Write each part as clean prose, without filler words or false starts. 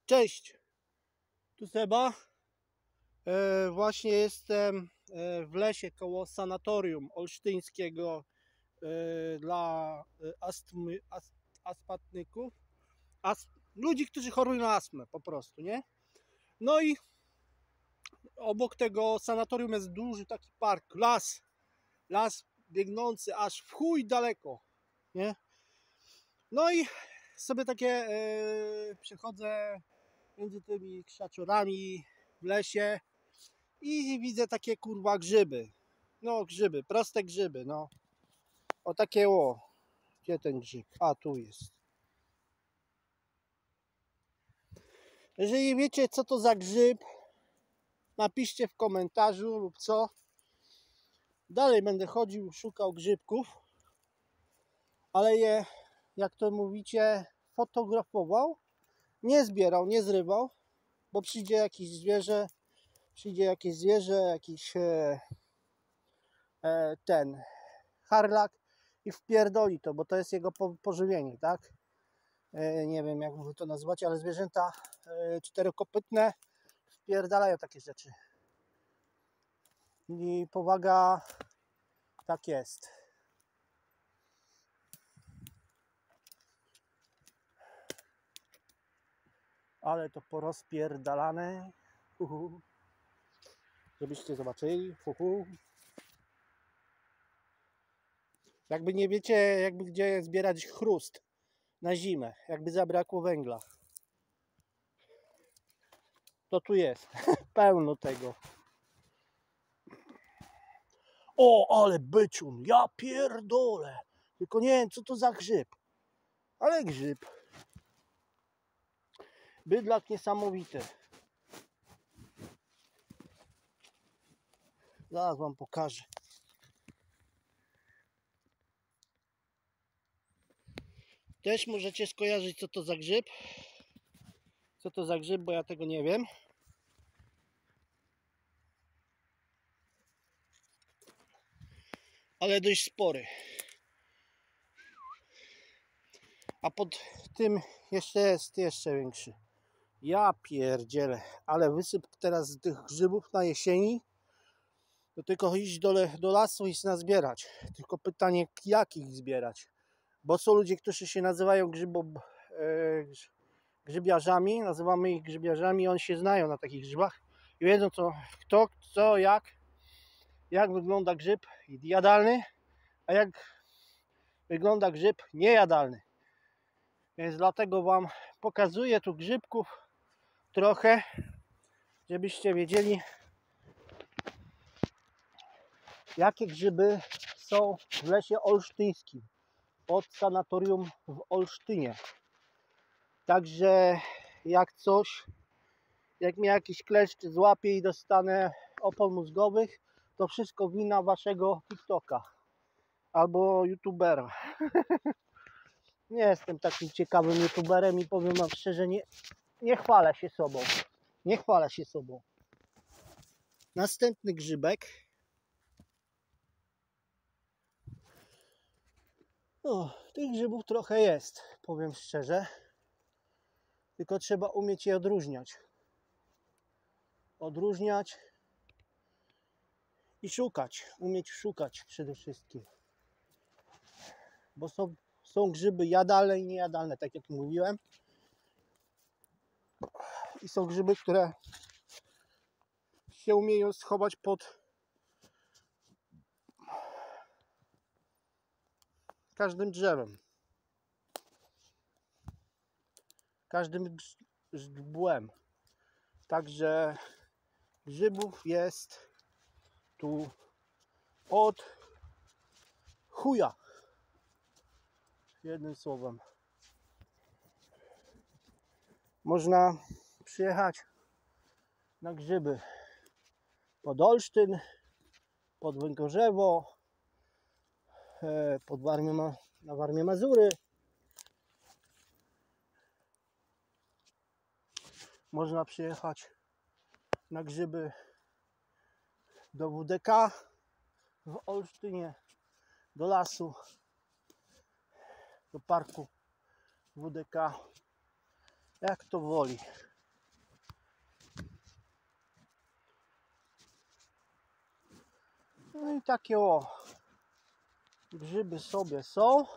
Cześć, tu Seba. Właśnie jestem w lesie koło sanatorium olsztyńskiego dla astmatników, ludzi, którzy chorują na astmę po prostu, nie? No i obok tego sanatorium jest duży taki park, las biegnący aż w chuj daleko, nie? No i sobie takie przechodzę między tymi krzaczorami w lesie i widzę takie kurwa grzyby. No grzyby, proste grzyby, no. O takie o. Gdzie ten grzyb? A tu jest. Jeżeli wiecie co to za grzyb, napiszcie w komentarzu lub co. Dalej będę chodził, szukał grzybków, ale je, jak to mówicie, fotografował. Nie zbierał, nie zrywał, bo przyjdzie jakieś zwierzę, jakiś ten harlak i wpierdoli to, bo to jest jego pożywienie, tak? Nie wiem jak wy to nazwać, ale zwierzęta czterokopytne wpierdalają takie rzeczy. I powaga, tak jest. Ale to porozpierdalane. Żebyście zobaczyli. Jakby nie wiecie, jakby gdzie zbierać chrust na zimę, jakby zabrakło węgla, to tu jest pełno tego. O, ale byczun, ja pierdolę. Tylko nie wiem co to za grzyb, ale grzyb. Bydlak niesamowity. Zaraz wam pokażę. Też możecie skojarzyć co to za grzyb. Co to za grzyb, bo ja tego nie wiem. Ale dość spory. A pod tym jest jeszcze większy. Ja pierdzielę. Ale wysyp teraz tych grzybów na jesieni. To tylko iść do lasu i się nazbierać. Tylko pytanie, jakich zbierać. Bo są ludzie, którzy się nazywają grzybiarzami. Nazywamy ich grzybiarzami. Oni się znają na takich grzybach. I wiedzą jak wygląda grzyb jadalny, a jak wygląda grzyb niejadalny. Więc dlatego wam pokazuję tu grzybków trochę, żebyście wiedzieli, jakie grzyby są w lesie olsztyńskim pod sanatorium w Olsztynie. Także jak coś, jak mnie jakiś kleszcz złapie i dostanę opon mózgowych, to wszystko wina waszego TikToka albo youtubera. Nie jestem takim ciekawym youtuberem i powiem wam szczerze, nie chwalę się sobą. Nie chwalę się sobą. Następny grzybek. O, tych grzybów trochę jest, powiem szczerze. Tylko trzeba umieć je odróżniać. Odróżniać i szukać. Umieć szukać przede wszystkim. Bo są grzyby jadalne i niejadalne, tak jak mówiłem. I są grzyby, które się umieją schować pod każdym drzewem. Każdym źdźbłem. Także grzybów jest tu od chuja. Jednym słowem. Można przyjechać na grzyby pod Olsztyn, pod Węgorzewo, na Warmię-Mazury. Można przyjechać na grzyby do WDK w Olsztynie, do lasu, do parku WDK, jak to woli. No i takie o grzyby sobie są.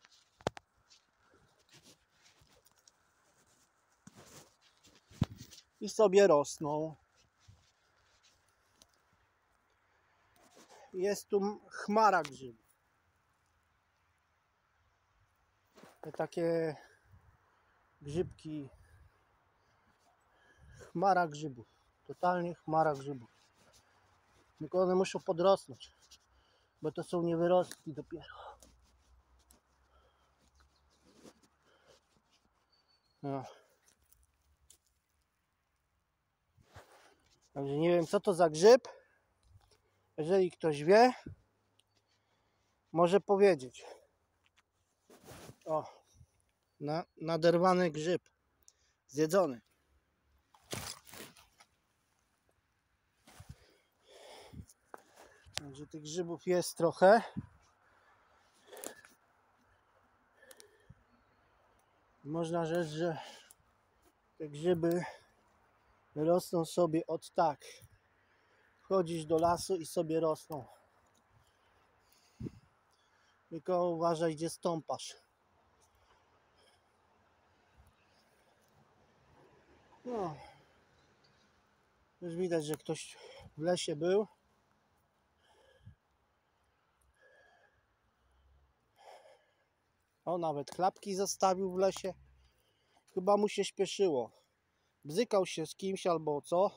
I sobie rosną. Jest tu chmara grzybów. Te takie grzybki. Chmara grzybów. Totalnie chmara grzybów. Tylko one muszą podrosnąć, bo to są niewyrostki dopiero. No. Także nie wiem, co to za grzyb. Jeżeli ktoś wie, może powiedzieć. O, naderwany grzyb. Zjedzony. Także tych grzybów jest trochę. Można rzec, że te grzyby rosną sobie od tak. Wchodzisz do lasu i sobie rosną. Tylko uważaj, gdzie stąpasz. No. Już widać, że ktoś w lesie był. O, nawet klapki zostawił w lesie. Chyba mu się śpieszyło. Bzykał się z kimś albo co.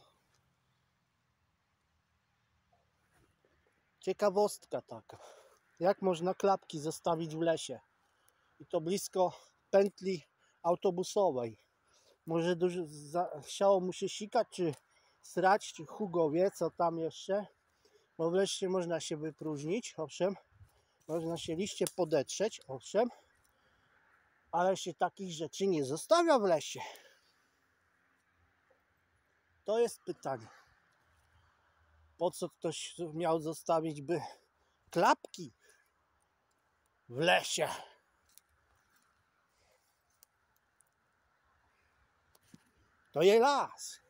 Ciekawostka taka. Jak można klapki zostawić w lesie? I to blisko pętli autobusowej. Może chciało mu się sikać, czy srać, czy Hugo wie, co tam jeszcze. Bo w lesie można się wypróżnić, owszem. Można się liście podetrzeć, owszem. Ale się takich rzeczy nie zostawia w lesie. To jest pytanie. Po co ktoś miał zostawić by klapki w lesie? To jest las.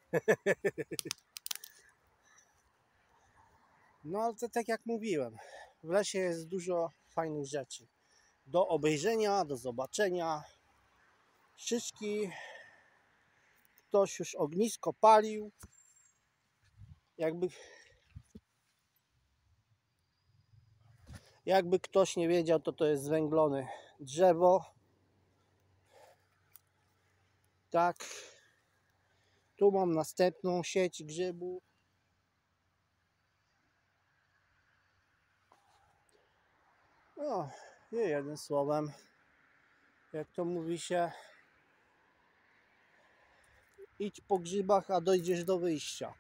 No ale to tak jak mówiłem, w lesie jest dużo fajnych rzeczy. Do obejrzenia, do zobaczenia. Szyszki. Ktoś już ognisko palił. Jakby ktoś nie wiedział, to jest zwęglone drzewo. Tak. Tu mam następną sieć grzybów. No, nie jednym słowem. Jak to mówi się, idź po grzybach, a dojdziesz do wyjścia.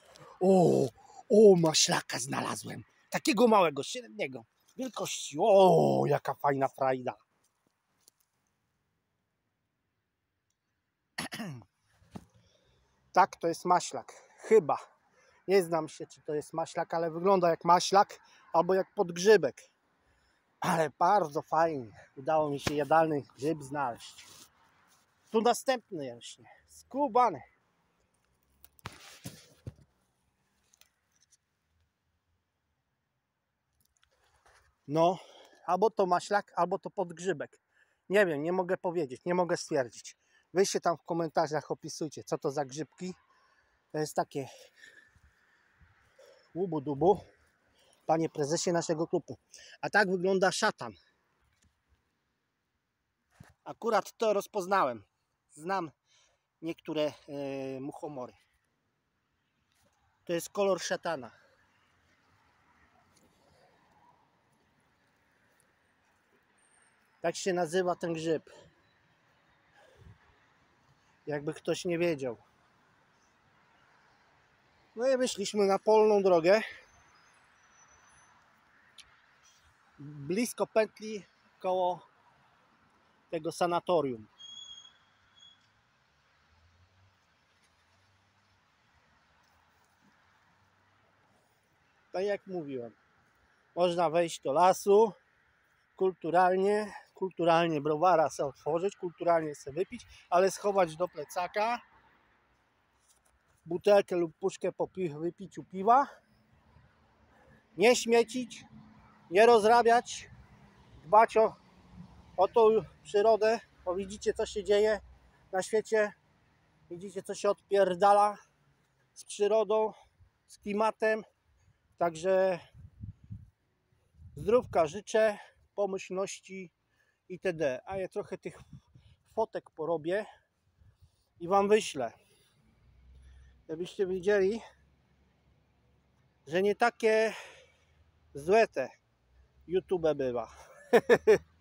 O, maślaka znalazłem. Takiego małego, średniego wielkości. O, jaka fajna frajda. Tak, to jest maślak. Chyba. Nie znam się, czy to jest maślak, ale wygląda jak maślak albo jak podgrzybek. Ale bardzo fajnie. Udało mi się jadalny grzyb znaleźć. Tu następny właśnie. Skubany. No, albo to maślak, albo to podgrzybek. Nie wiem, nie mogę powiedzieć, nie mogę stwierdzić. Wyście tam w komentarzach opisujcie, co to za grzybki. To jest takie łubu-dubu, panie prezesie naszego klubu. A tak wygląda szatan. Akurat to rozpoznałem. Znam niektóre muchomory. To jest kolor szatana. Tak się nazywa ten grzyb. Jakby ktoś nie wiedział. No i wyszliśmy na polną drogę. Blisko pętli koło tego sanatorium. Tak jak mówiłem, można wejść do lasu kulturalnie browara sobie otworzyć, kulturalnie sobie wypić, ale schować do plecaka butelkę lub puszkę po wypiciu piwa nie śmiecić, nie rozrabiać, dbać o tą przyrodę, bo widzicie, co się dzieje na świecie, widzicie, co się odpierdala z przyrodą, z klimatem, także zdrówka życzę, pomyślności itd. A ja trochę tych fotek porobię i wam wyślę, żebyście wiedzieli, że nie takie złe te YouTube bywa.